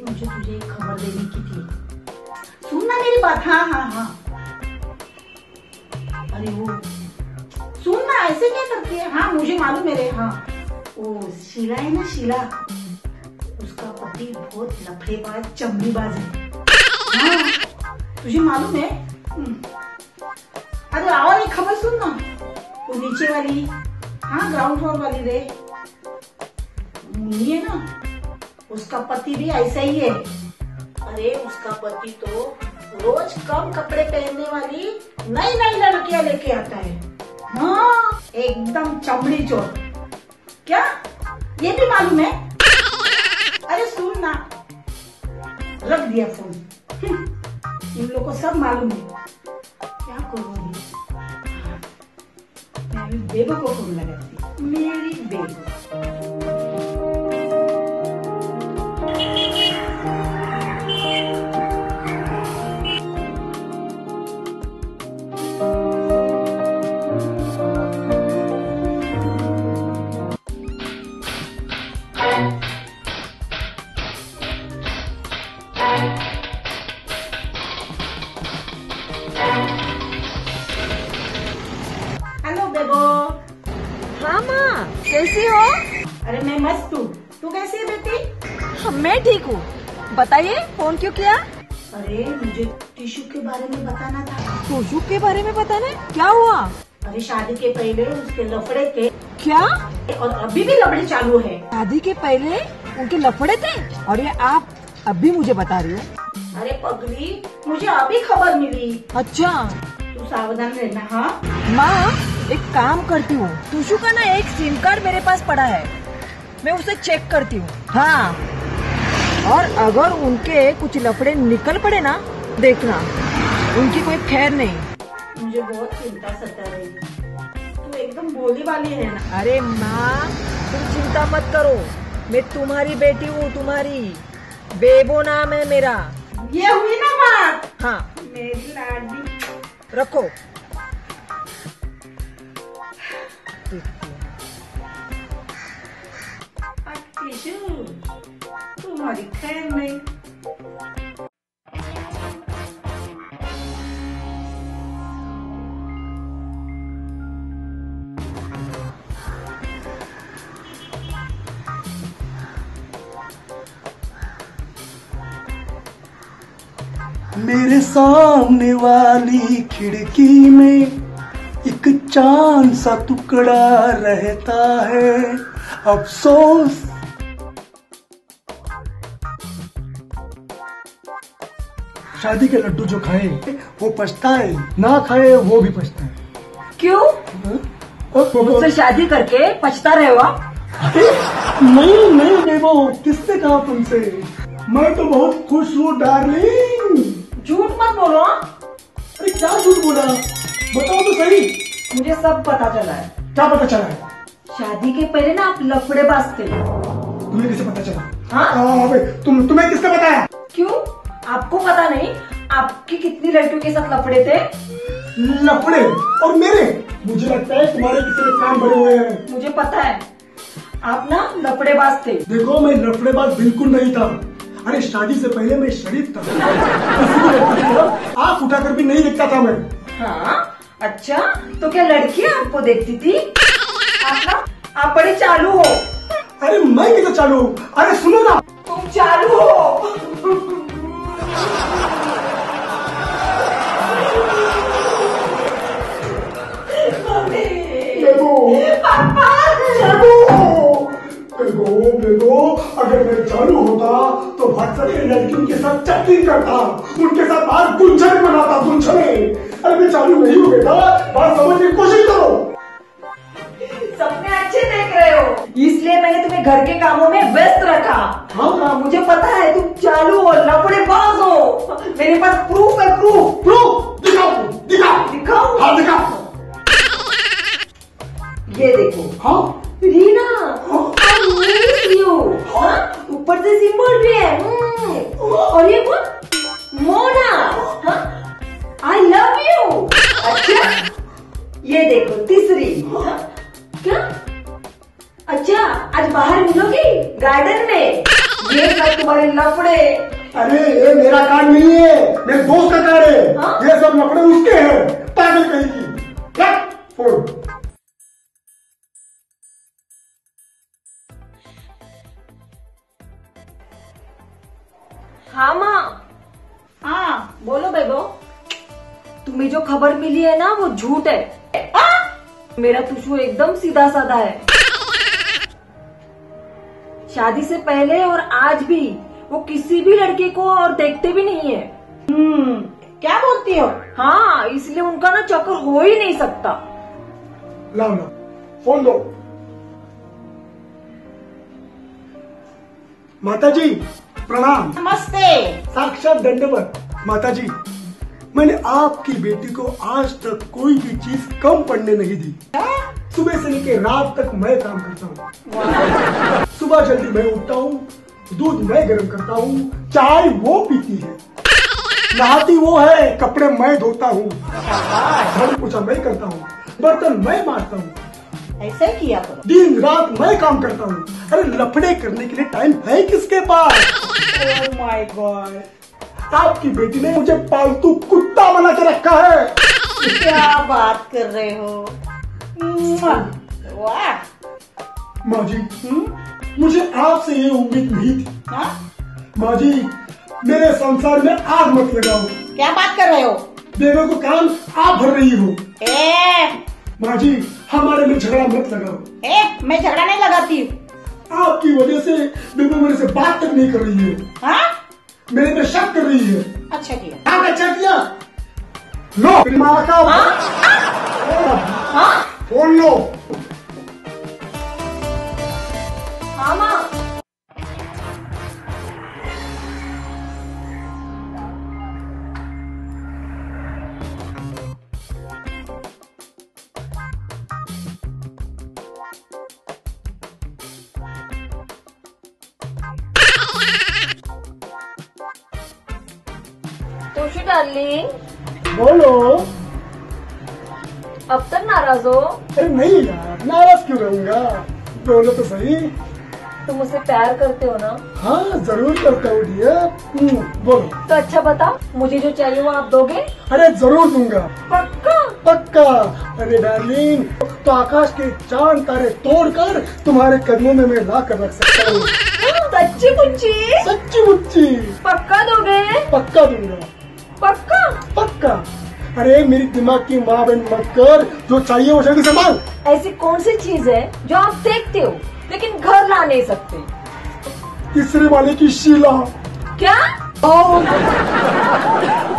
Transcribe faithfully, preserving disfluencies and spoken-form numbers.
मुझे तुझे एक खबर देने की थी। सुन ना मेरी बात। हाँ हाँ हाँ अरे वो सुन ना, ऐसे क्या करती है। हाँ मुझे मालूम है रे। हाँ वो शीला है ना, शीला, उसका पति बहुत लफड़ेबाज चमड़ीबाज है। हाँ तुझे मालूम है। अरे और एक खबर सुन ना, वो नीचे वाली, हाँ ग्राउंड फ्लोर वाली रे, मुन्नी है ना, उसका पति भी ऐसा ही है। अरे उसका पति तो रोज कम कपड़े पहनने वाली नई नई लड़कियां लेके आता है। हाँ एकदम चमड़ी चोर। क्या ये भी मालूम है? अरे सुन ना, रख दिया फोन। इन लोगों को सब मालूम है। क्या करूंगी? मैं बेबो को फोन लगाती, मेरी बेबो। हेलो बेबो। हाँ माँ, कैसी हो? अरे मैं मस्त हूँ, तू कैसी है बेटी? हाँ, मैं ठीक हूँ। बताइए फोन क्यों किया? अरे मुझे टिश्यू के बारे में बताना था। टिश्यू के बारे में बताना है? क्या हुआ? अरे शादी के पहले उसके लफड़े थे। क्या? और अभी भी लफड़े चालू है। शादी के पहले उनके लफड़े थे और ये आप अभी मुझे बता रही हो? अरे पगली, मुझे अभी खबर मिली। अच्छा, तू सावधान रहना। हाँ माँ एक काम करती हूँ, टिश्यू का ना एक सिम कार्ड मेरे पास पड़ा है, मैं उसे चेक करती हूँ। हाँ, और अगर उनके कुछ लफड़े निकल पड़े ना, देखना उनकी कोई खैर नहीं। मुझे बहुत चिंता सता रही है। तू एकदम भोली वाली है ना। अरे माँ तुम चिंता मत करो, मैं तुम्हारी बेटी हूँ, तुम्हारी बेबो नाम है मेरा। ये हुई ना बात। हाँ मेरी लाडली। रखो। टिश्यू तुम्हारी खैर नहीं। मेरे सामने वाली खिड़की में एक चांद सा टुकड़ा रहता है, अफसोस शादी के लड्डू जो खाए वो पछताए, ना खाए वो भी पछताए। क्यों? मुझसे शादी करके पछता रहे हो आप? नहीं नहीं बेबो, किसने कहा तुमसे? मैं तो बहुत खुश हूँ डार्लिंग। झूठ मत बोलो। अरे क्या झूठ बोला, बताओ तो सही। मुझे सब पता चला है। क्या पता चला है? शादी के पहले ना आप लफड़ेबाज थे। तुम्हें कैसे पता चला? हाँ? हाँ भाई, तुम तुम्हें किसने बताया? क्यों, आपको पता नहीं आपकी कितनी लड़कियों के साथ लफड़े थे? लफड़े? और मेरे? मुझे लगता है तुम्हारे किसी ने काम भरे हुए हैं। मुझे पता है आप ना लफड़ेबाज थे। देखो मैं लफड़ेबाज बिल्कुल नहीं था। अरे शादी से पहले मैं शरीफ था, आँख उठाकर भी नहीं देखता था मैं। हाँ अच्छा, तो क्या लड़कियाँ आपको देखती थी? आप ना आप बड़े चालू हो। अरे मैं कैसे चालू हूँ? अरे सुनो ना, तुम चालू हो। बेगो बेगो, अगर मैं चालू होता तो व्हाट्सएप पे लड़कियों के साथ चैटिंग करता, उनके साथ बाहर गुंजने बनाता, गुंजने। अरे मैं चालू नहीं हूँ बेटा, बात समझने की कोशिश करो। सपने अच्छे देख रहे हो, इसलिए मैंने तुम्हें घर के कामों में व्यस्त रखा। हाँ हाँ, मुझे पता है तुम चालू हो, लफड़ेबाज हो। मेरे पास प्रूफ है, प्रूफ। प्रूफ दिखाओ, दिखाओ, दिखाओ। हाँ दिखाओ। ये देखो। हाँ रीना, I miss you। हाँ, ऊपर से सिंबल भी है। और ये कौन? मोना। हाँ, I love you। अच्छा, ये देखो तीसरी। हाँ, क्या? अच्छा, आज बाहर मिलोगी गार्डन में? ये सब तुम्हारे लफड़े। अरे ये मेरा कार्ड नहीं है, मेरे दोस्त का कार्ड है। हाँ? ये सब लफड़े उसके हैं, पागल कहीं की। रख फोन। हाँ माँ। हाँ बोलो बेबो। तुम्हें जो खबर मिली है ना वो झूठ है। मेरा तुषु एकदम सीधा साधा है। शादी से पहले और आज भी वो किसी भी लड़के को और देखते भी नहीं है। हम्म क्या बोलती हो? हाँ, इसलिए उनका ना चक्कर हो ही नहीं सकता। लाओ लाओ फोन लो। माता जी प्रणाम। नमस्ते। साक्षात दंडवत। माता जी, मैंने आपकी बेटी को आज तक कोई भी चीज कम पड़ने नहीं दी। सुबह से लेकर रात तक मैं काम करता हूँ। सुबह जल्दी मैं उठता हूँ, दूध मैं गर्म करता हूँ, चाय वो पीती है, नहाती वो है, कपड़े मैं धोता हूँ, झाड़ू पोछा मैं करता हूँ, बर्तन मैं मारता हूँ। ऐसे ही किया करो। दिन रात मैं काम करता हूँ। अरे लफड़े करने के लिए टाइम है किसके पास? ओह माय गॉड, आपकी बेटी ने मुझे पालतू कुत्ता बना के रखा है। क्या बात कर रहे हो? मुआ, वाह। माँ जी, मुझे आपसे ये उम्मीद नहीं थी। हाँ? माँ जी, मेरे संसार में आग मत लगाओ। क्या बात कर रहे हो? बेबे को कान आप भर रही हो। ए, माँ जी, हमारे में झगड़ा मत लगाओ। ए, मैं झगड़ा नहीं लगाती। आपकी वजह से बेबे मेरे से बात तक नहीं कर रही है। हाँ? मेरे पे शक कर रही है। अच्छा किया। हाँ अच्छा किया। लो मेरी माँ का हाँ? फोन लो। हाँ माँ। तुषु डार्लिंग, बोलो। अब तक नाराज हो? अरे नहीं यार, नाराज क्यों रहूंगा? बोलो तो सही। तुम मुझसे प्यार करते हो ना? हाँ जरूर करता हूँ डियर। बोलो। तो अच्छा बताओ, मुझे जो चाहिए वो आप दोगे? अरे जरूर दूंगा, पक्का? पक्का। अरे डार्लिंग, तो आकाश के चांद तारे तोड़कर तुम्हारे कदमों में मैं ला कर रख सकता हूँ। सच्ची मुच्ची? सच्ची मुच्ची। पक्का दोगे? पक्का दूंगा, पक्का? पक्का। अरे मेरी दिमाग की माँ बहन मत कर, जो चाहिए वो जल्दी से मांग। ऐसी कौन सी चीज है जो आप देखते हो लेकिन घर ला नहीं सकते? तीसरे वाले की शीला। क्या? आओ।